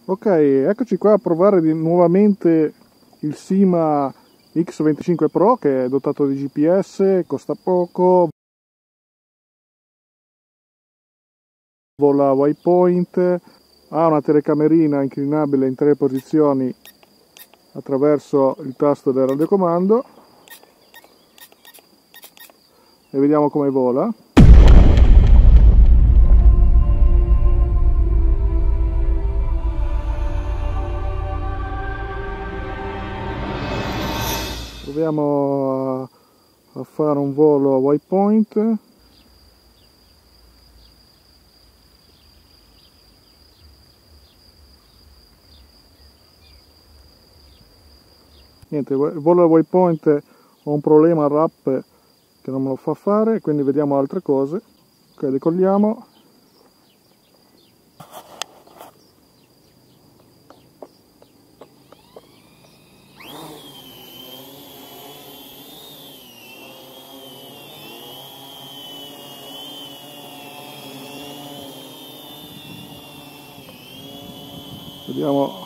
Ok, eccoci qua a provare nuovamente il Sima X25 Pro, che è dotato di GPS, costa poco, vola waypoint, ha una telecamerina inclinabile in 3 posizioni attraverso il tasto del radiocomando e vediamo come vola. Proviamo a fare un volo a waypoint. Niente, il volo a waypoint ho un problema al RAP che non me lo fa fare, quindi vediamo altre cose. Ok, decolliamo. Vediamo.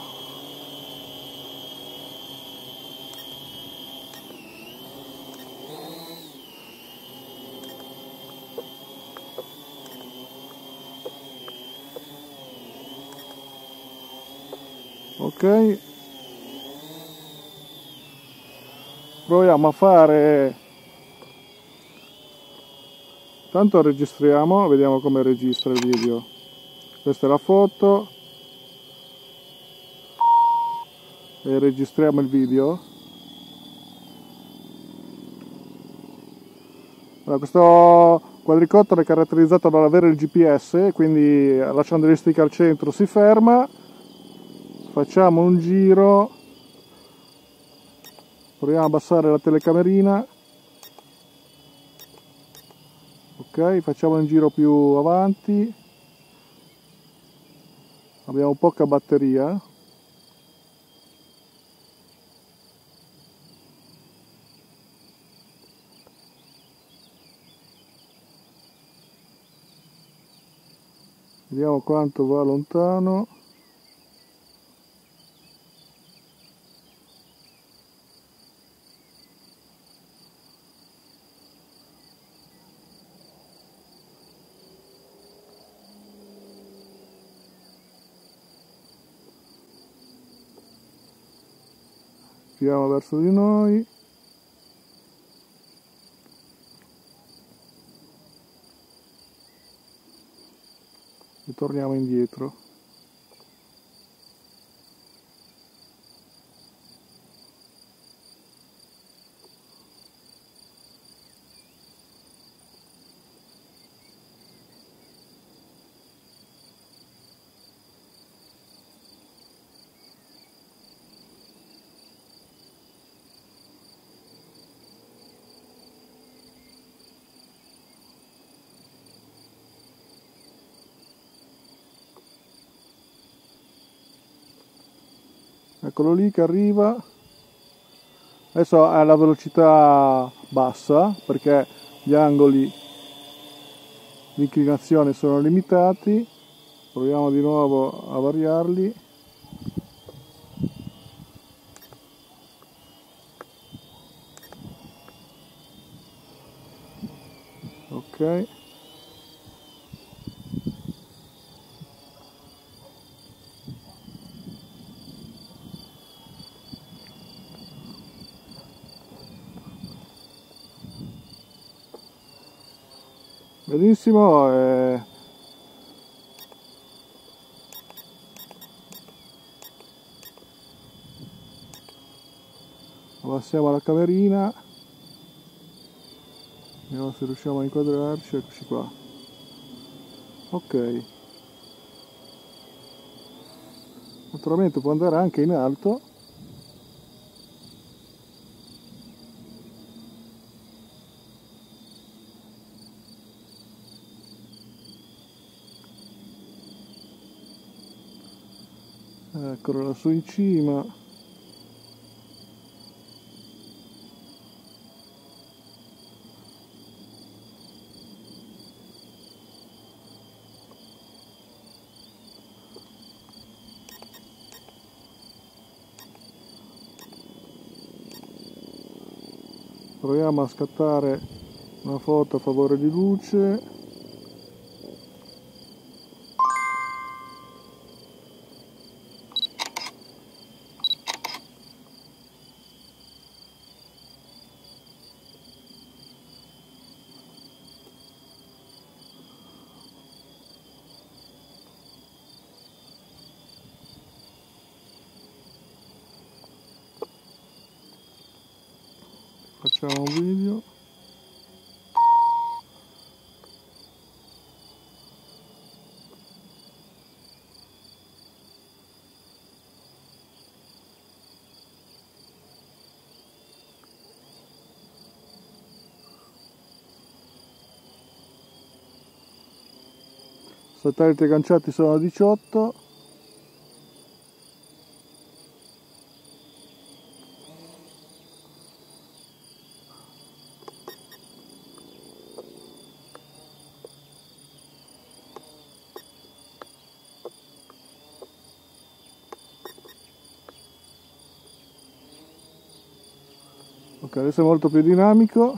Ok, proviamo a fare, tanto registriamo, vediamo come registra il video. Questa è la foto e registriamo il video. Allora, questo quadricottero è caratterizzato dall'avere il GPS, quindi lasciando le stick al centro si ferma, facciamo un giro, proviamo a abbassare la telecamerina. Ok, facciamo un giro più avanti, abbiamo poca batteria. Vediamo quanto va lontano. Giriamo verso di noi. E torniamo indietro. Eccolo lì che arriva. Adesso è alla velocità bassa perché gli angoli di inclinazione sono limitati. Proviamo di nuovo a variarli. Ok. Benissimo. Abbassiamo la camerina. Vediamo se riusciamo a inquadrarci. Eccoci qua. Ok. Naturalmente può andare anche in alto. Eccolo lassù in cima. Proviamo a scattare una foto a favore di luce. Facciamo un video. Satelliti agganciati sono 18. Ok, adesso è molto più dinamico.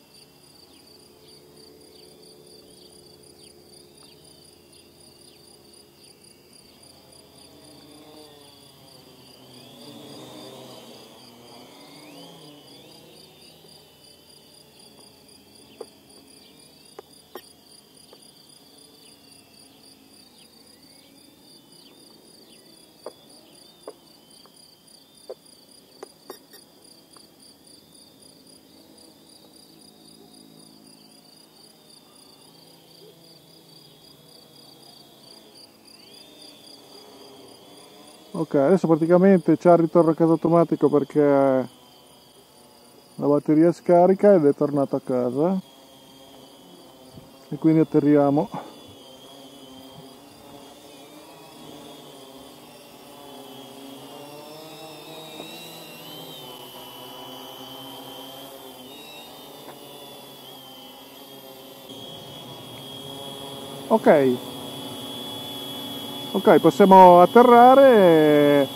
Ok, adesso praticamente c'è il ritorno a casa automatico perché la batteria è scarica ed è tornato a casa e quindi atterriamo. Ok, possiamo atterrare.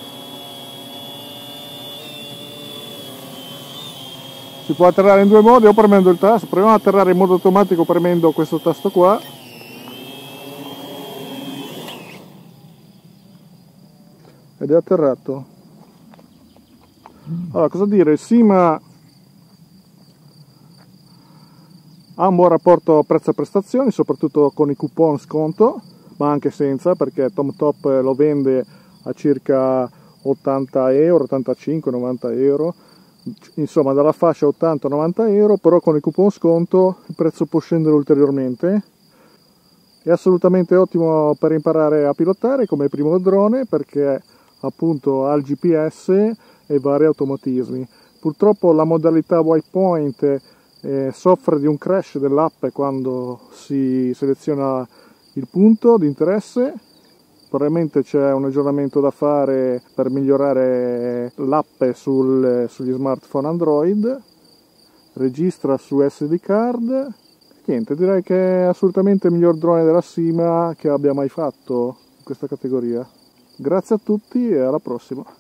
Si può atterrare in due modi, o premendo il tasto. Proviamo ad atterrare in modo automatico premendo questo tasto qua. Ed è atterrato. Allora, cosa dire? Il SIMA ha un buon rapporto prezzo-prestazioni, soprattutto con i coupon sconto, ma anche senza, perché TomTop lo vende a circa 80 euro, 85, 90 euro, insomma dalla fascia 80-90 euro, però con il coupon sconto il prezzo può scendere ulteriormente. È assolutamente ottimo per imparare a pilotare come primo drone, perché appunto ha il GPS e vari automatismi. Purtroppo la modalità waypoint soffre di un crash dell'app quando si seleziona il punto di interesse. Probabilmente c'è un aggiornamento da fare per migliorare l'app sugli smartphone Android. Registra su SD card. Niente, direi che è assolutamente il miglior drone della SIMA che abbia mai fatto in questa categoria. Grazie a tutti e alla prossima.